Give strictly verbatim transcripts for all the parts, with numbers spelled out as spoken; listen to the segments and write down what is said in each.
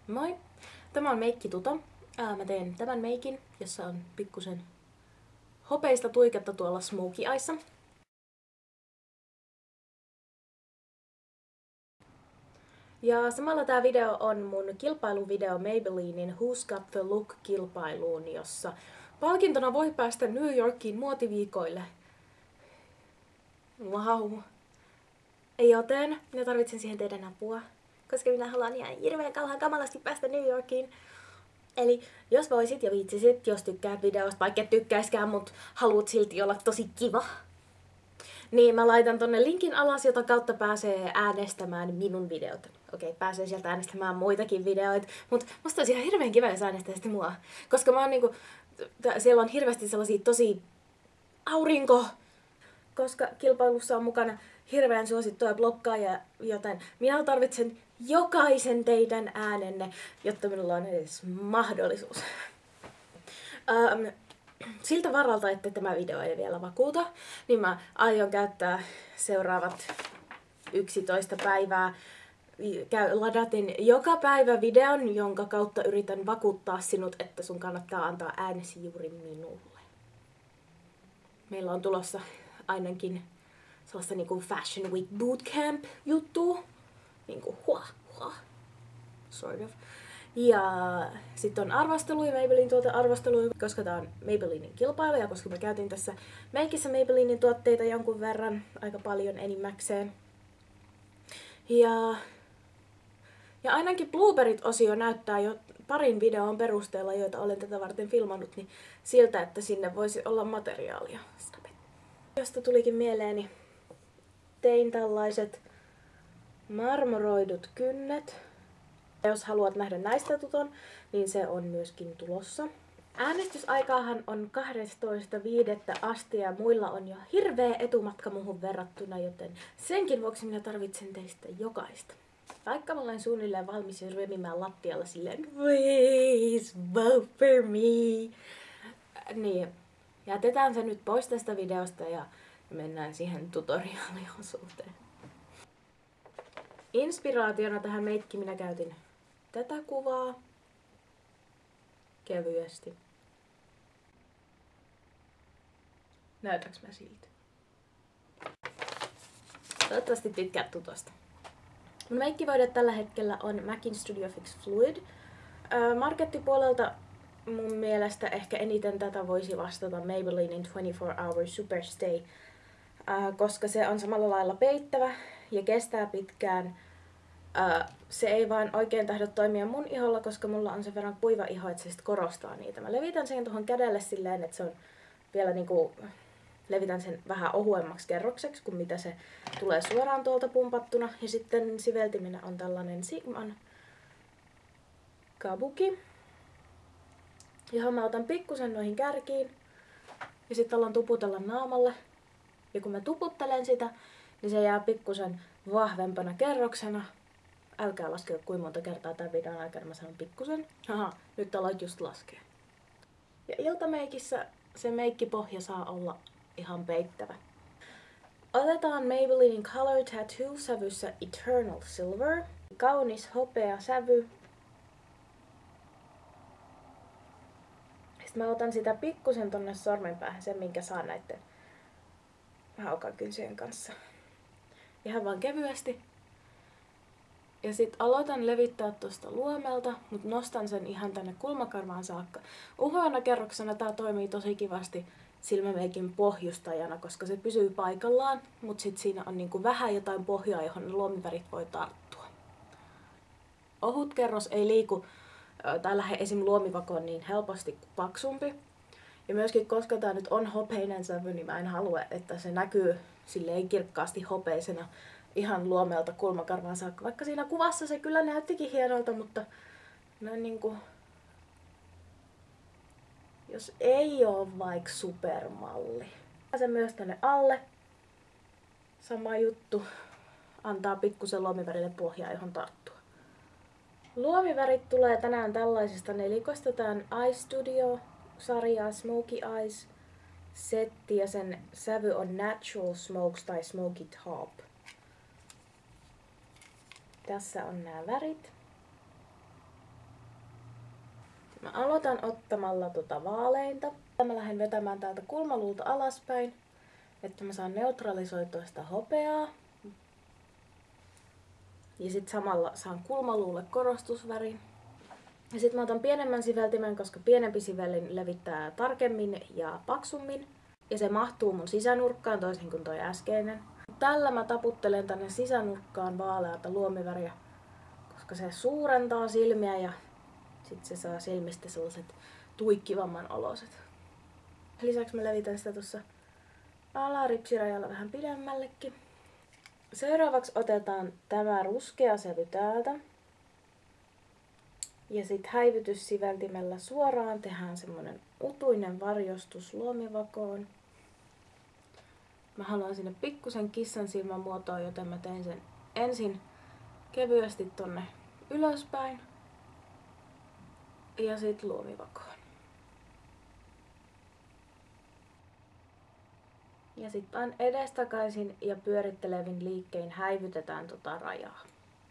Moi! Tämä on Meikki Tuto. Ää, mä teen tämän meikin, jossa on pikkusen hopeista tuiketta tuolla Smokey Eyeissa. Ja samalla tää video on mun kilpailuvideo Maybellinin Who's Got the Look-kilpailuun, jossa palkintona voi päästä New Yorkiin muotiviikoille. Wow! Joten minä tarvitsen siihen teidän apua, koska minä haluan ihan hirveän kauhan kamalasti päästä New Yorkiin. Eli jos voisit ja viitsisit, jos tykkäät videosta, vaikka et tykkäiskään, mut haluat silti olla tosi kiva, niin mä laitan tonne linkin alas, jota kautta pääsee äänestämään minun videot. Okei, pääsee sieltä äänestämään muitakin videoita, mutta musta olisi ihan hirveän kiva, jos äänestäisitte mua. Koska mä oon niinku, siellä on hirveästi sellaisia tosi aurinko, koska kilpailussa on mukana hirveän suosittuja bloggaajia, joten minä tarvitsen jokaisen teidän äänenne, jotta minulla on edes mahdollisuus. Um, siltä varalta, että tämä video ei vielä vakuuta, niin mä aion käyttää seuraavat yksitoista päivää. Ladatin joka päivä videon, jonka kautta yritän vakuuttaa sinut, että sun kannattaa antaa äänesi juuri minulle. Meillä on tulossa ainakin sellaista niinku Fashion Week Bootcamp juttua. Niinku hua, hua. Sort of. Ja sitten on arvosteluja, Maybellinin tuotearvosteluja, koska tää on Maybellinin kilpailu ja koska mä käytin tässä meikissä Maybellinin tuotteita jonkun verran, aika paljon enimmäkseen. Ja, ja ainakin Blooperit-osio näyttää jo parin videon perusteella, joita olen tätä varten filmannut, niin siltä, että sinne voisi olla materiaalia. Josta tulikin mieleeni, tein tällaiset marmoroidut kynnet. Jos haluat nähdä näistä tuton, niin se on myöskin tulossa. Äänestysaikaahan on kahdestoista viidettä asti ja muilla on jo hirveä etumatka muuhun verrattuna, joten senkin vuoksi minä tarvitsen teistä jokaista. Vaikka mä olen suunnilleen valmis jo ryömimään lattialla silleen please vote for me, niin jätetään se nyt pois tästä videosta ja mennään siihen tutoriaaliosuuteen. Inspiraationa tähän meikkiin minä käytin tätä kuvaa kevyesti. Näytäks mä siltä? Toivottavasti tykkäät tutosta. Mun meikkivoide tällä hetkellä on MACin Studio Fix Fluid. Markettipuolelta mun mielestä ehkä eniten tätä voisi vastata Maybellinin twenty-four hour Superstay, koska se on samalla lailla peittävä ja kestää pitkään. Se ei vaan oikein tahdo toimia mun iholla, koska mulla on sen verran kuiva iho, että se sit korostaa niitä. Mä levitän sen tuohon kädelle silleen, että se on vielä niinku, levitän sen vähän ohuemmaksi kerrokseksi, kuin mitä se tulee suoraan tuolta pumpattuna. Ja sitten siveltimenä on tällainen Sigman kabuki, johon mä otan pikkusen noihin kärkiin ja sitten alan tuputella naamalle. Ja kun mä tuputtelen sitä, niin se jää pikkusen vahvempana kerroksena. Älkää laskea kuinka monta kertaa tämän videon aikana mä sanon pikkusen. Haha, nyt aloit just laskea. Ja iltameikissä se meikkipohja saa olla ihan peittävä. Otetaan Maybellinin Color Tattoo sävyssä Eternal Silver. Kaunis hopea sävy. Sitten mä otan sitä pikkusen tonne sormenpäähän, sen minkä saan näitten haukakynsien kanssa. Ihan vaan kevyesti. Ja sit aloitan levittää tosta luomelta, mutta nostan sen ihan tänne kulmakarvaan saakka. Uhoana kerroksena tää toimii tosi kivasti silmämeikin pohjustajana, koska se pysyy paikallaan, mutta sit siinä on niinku vähän jotain pohjaa, johon ne luomivärit voi tarttua. Ohut kerros ei liiku tai lähde esim. Luomivakoon niin helposti kuin paksumpi. Ja myöskin koska tää nyt on hopeinen sävy, niin mä en halua, että se näkyy silleen kirkkaasti hopeisena ihan luomelta kulmakarvaan saakka. Vaikka siinä kuvassa se kyllä näyttikin hienolta, mutta noin niinku, jos ei oo vaikka supermalli. Se myös tänne alle. Sama juttu. Antaa pikkusen luomivärille pohjaa, johon tarttua. Luomivärit tulee tänään tällaisesta nelikosta. Tää on iStudio-sarjaa Smokey Eyes setti ja sen sävy on Natural Smokes tai Smoky Top. Tässä on nämä värit. Mä aloitan ottamalla tota vaaleinta. Mä lähden vetämään täältä kulmaluuta alaspäin, että mä saan neutralisoitua sitä hopeaa. Ja sit samalla saan kulmaluulle korostusvärin. Ja sit mä otan pienemmän siveltimen, koska pienempi sivelin levittää tarkemmin ja paksummin. Ja se mahtuu mun sisänurkkaan toisin kuin toi äskeinen. Tällä mä taputtelen tänne sisänurkkaan vaaleata luomiväriä, koska se suurentaa silmiä ja sit se saa silmistä sellaiset tuikkivamman oloset. Lisäksi mä levitän sitä tuossa alaripsirajalla vähän pidemmällekin. Seuraavaksi otetaan tämä ruskea sävy täältä. Ja sitten häivytyssiveltimellä suoraan tehdään semmonen utuinen varjostus luomivakoon. Mä haluan sinne pikkusen kissan silmän muotoa, joten mä tein sen ensin kevyesti tonne ylöspäin. Ja sit luomivakoon. Ja sitten vain edestakaisin ja pyörittelevin liikkein häivytetään tota rajaa.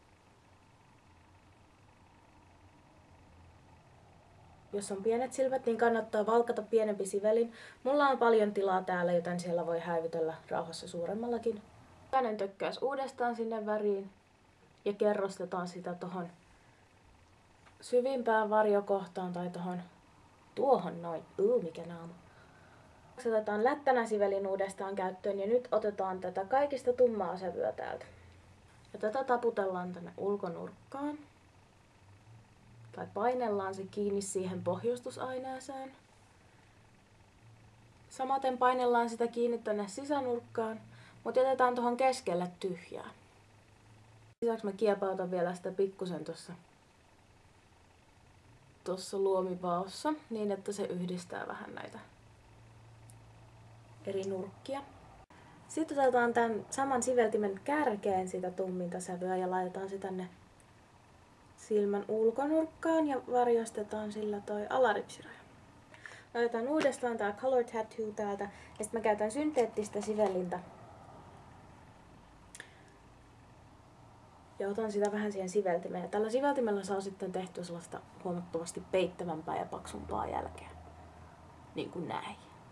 Jos on pienet silmät, niin kannattaa valkata pienempi sivelin. Mulla on paljon tilaa täällä, joten siellä voi häivytellä rauhassa suuremmallakin. Jokainen tökkäys uudestaan sinne väriin ja kerrostetaan sitä tohon syvimpään varjokohtaan tai tohon tuohon noin. Uu, mikä naama. Otetaan lättänä sivelin uudestaan käyttöön ja nyt otetaan tätä kaikista tummaa sävyä täältä. Ja tätä taputellaan tänne ulkonurkkaan. Tai painellaan se kiinni siihen pohjustusaineeseen. Samaten painellaan sitä kiinni tänne sisänurkkaan, mutta jätetään tuohon keskelle tyhjää. Lisäksi mä kiepautan vielä sitä pikkusen tuossa tuossa luomivaossa niin, että se yhdistää vähän näitä eri nurkkia. Sitten otetaan tämän saman siveltimen kärkeen sitä tumminta sävyä ja laitetaan se tänne silmän ulkonurkkaan ja varjostetaan sillä toi alaripsiraja. Otetaan uudestaan tää Color Tattoo täältä ja sitten mä käytän synteettistä sivellintä. Ja otan sitä vähän siihen siveltimeen. Ja tällä siveltimellä saa sitten tehtyä sellaista huomattavasti peittävämpää ja paksumpaa jälkeä. Niin kuin näin.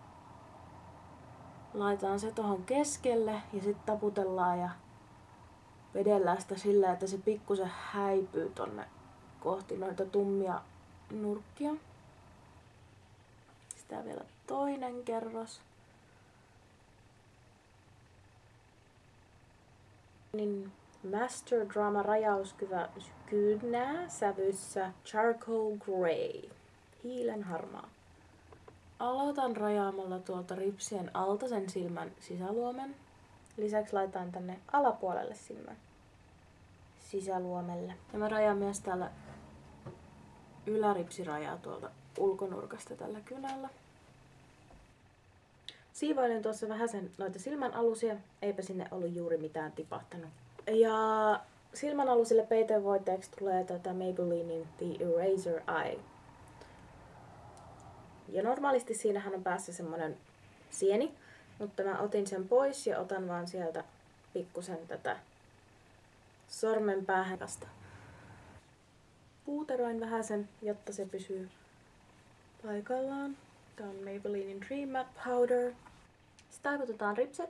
Laitetaan se tohon keskelle ja sitten taputellaan ja vedellään sitä sillä, että se pikkusen häipyy tonne kohti noita tummia nurkkia. Sitten vielä toinen kerros. Niin Master Drama rajauskyvä kyynää sävyssä Charcoal Grey. Hiilen harmaa. Aloitan rajaamalla tuolta ripsien alta sen silmän sisäluomen. Lisäksi laitan tänne alapuolelle silmän sisäluomelle. Ja mä rajaan myös täällä yläripsirajaa tuolta ulkonurkasta tällä kynällä. Siivoilen tuossa vähän sen noita silmän alusia, eipä sinne ollut juuri mitään tipahtanut. Ja silmän alusille peitevoiteeksi tulee tätä Maybellinin The Eraser Eye. Ja normaalisti siinähän on päässä semmonen sieni, mutta mä otin sen pois ja otan vaan sieltä pikkusen tätä sormenpäähän tästä. Puuteroin vähän sen, jotta se pysyy paikallaan. Tää on Maybellinin Dream Matte Powder. Sitten taivutetaan ripset.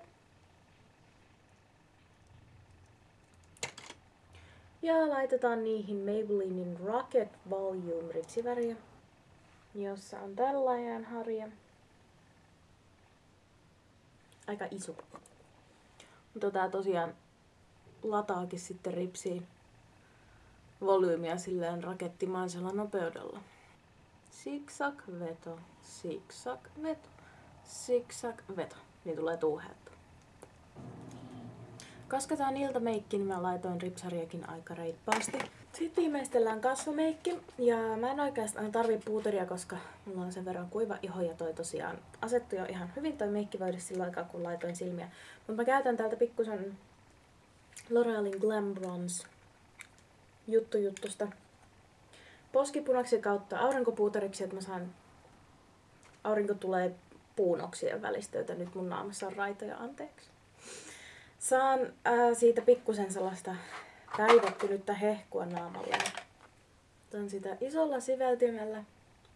Ja laitetaan niihin Maybellinin Rocket Volume ripsiväriä, jossa on tällainen harja. Aika iso. Mutta tää tosiaan lataakin sitten ripsiin volyymiä silleen rakettimaisella nopeudella. Zigzag veto, zigzag veto, zigzag veto. Niin tulee tuuheettu. Koska tää on iltameikki, niin mä laitoin ripsariakin aika reippaasti. Sitten viimeistellään kasvomeikki. Ja mä en oikeastaan tarvii puuteria, koska mulla on sen verran kuiva iho ja toi tosiaan asettui jo ihan hyvin toi meikkivoide sillä aikaa, kun laitoin silmiä. Mutta mä käytän täältä pikkusen L'Orealin Glam Bronze juttu juttusta poskipunaksi kautta aurinkopuuteriksi, että mä saan aurinko tulee puunoksien välistä, joten nyt mun naamassa on raitoja, anteeksi. Saan ää, siitä pikkusen sellaista päivettynyttä hehkua naamalla. Otan sitä isolla siveltimellä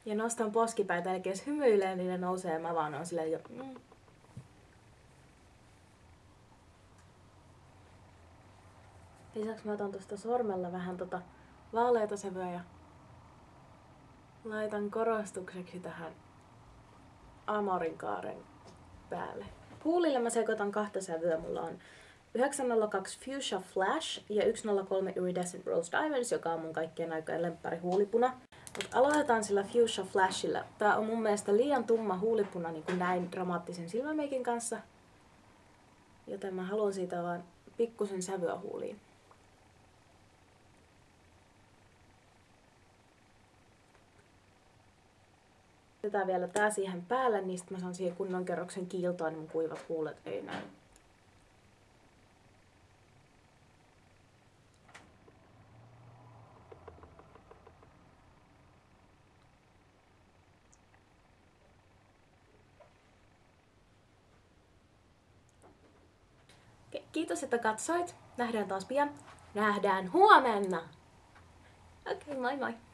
Ja nostan poskipäitä, eli jos hymyilee, niin ne nousee ja mä vaan oon silleen jo... Mm. Lisäksi mä otan tuosta sormella vähän tota vaaleata sävyä ja laitan korostukseksi tähän amorinkaaren päälle. Huulille mä sekoitan kahta sävyä. Mulla on yhdeksän nolla kaksi Fuchsia Flash ja yksi nolla kolme Iridescent Rose Diamonds, joka on mun kaikkien aikojen lemppari huulipuna. Mut aloitetaan sillä Fuchsia Flashilla. Tää on mun mielestä liian tumma huulipuna niin kuin näin dramaattisen silmämeikin kanssa. Joten mä haluan siitä vaan pikkusen sävyä huuliin. Otetaan vielä tää siihen päälle, niin sit mä saan siihen kunnon kerroksen kiiltoa, niin mun kuivat huulet ei näy. Kiitos, että katsoit. Nähdään taas pian. Nähdään huomenna. Okei, okay, moi moi.